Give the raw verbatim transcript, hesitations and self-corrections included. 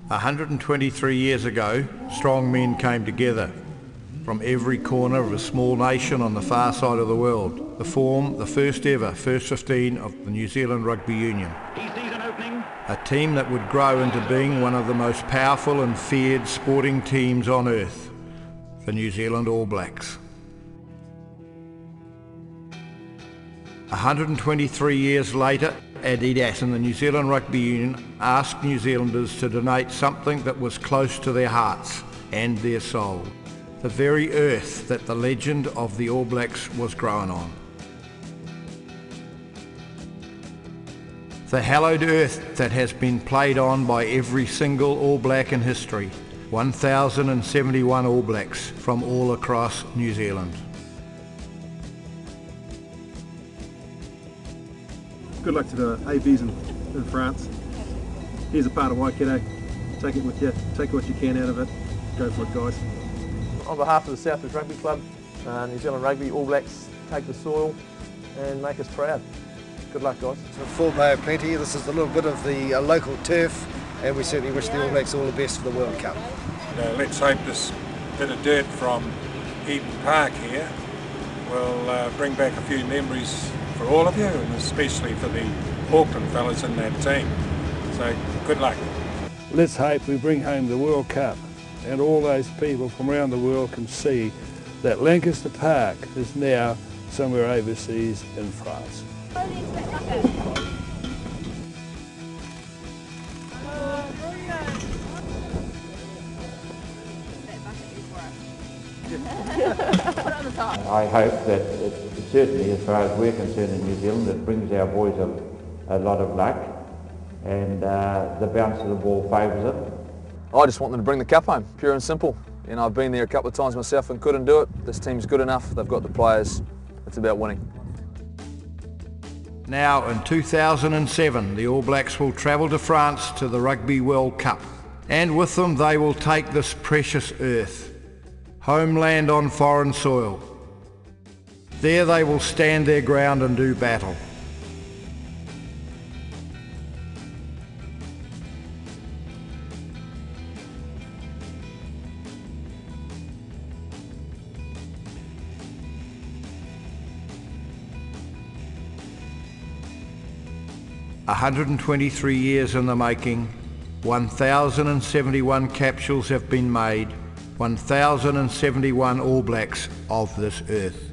one hundred twenty-three years ago, strong men came together from every corner of a small nation on the far side of the world to form the first ever first fifteen of the New Zealand Rugby Union. A team that would grow into being one of the most powerful and feared sporting teams on earth, the New Zealand All Blacks. one hundred twenty-three years later, Adidas and the New Zealand Rugby Union asked New Zealanders to donate something that was close to their hearts and their soul, the very earth that the legend of the All Blacks was grown on. The hallowed earth that has been played on by every single All Black in history, one thousand seventy-one All Blacks from all across New Zealand. Good luck to the A Bs in, in France. Here's a part of Waikato. Take it with you. Take what you can out of it. Go for it, guys. On behalf of the South West Rugby Club, uh, New Zealand Rugby, All Blacks take the soil and make us proud. Good luck, guys. So Fort Mayo plenty. This is a little bit of the uh, local turf, and we certainly wish the All Blacks all the best for the World Cup. Uh, let's hope this bit of dirt from Eden Park here will uh, bring back a few memories for all of you, and especially for the Auckland fellas in that team. So good luck. Let's hope we bring home the World Cup and all those people from around the world can see that Lancaster Park is now somewhere overseas in France. I hope that it, certainly as far as we're concerned in New Zealand, it brings our boys a, a lot of luck, and uh, the bounce of the ball favours it. I just want them to bring the cup home, pure and simple. You know, I've been there a couple of times myself and couldn't do it. This team's good enough, they've got the players, it's about winning. Now in two thousand seven, the All Blacks will travel to France to the Rugby World Cup, and with them they will take this precious earth, homeland on foreign soil. There they will stand their ground and do battle. one hundred twenty-three years in the making, one thousand seventy-one capsules have been made, one thousand seventy-one All Blacks of this earth.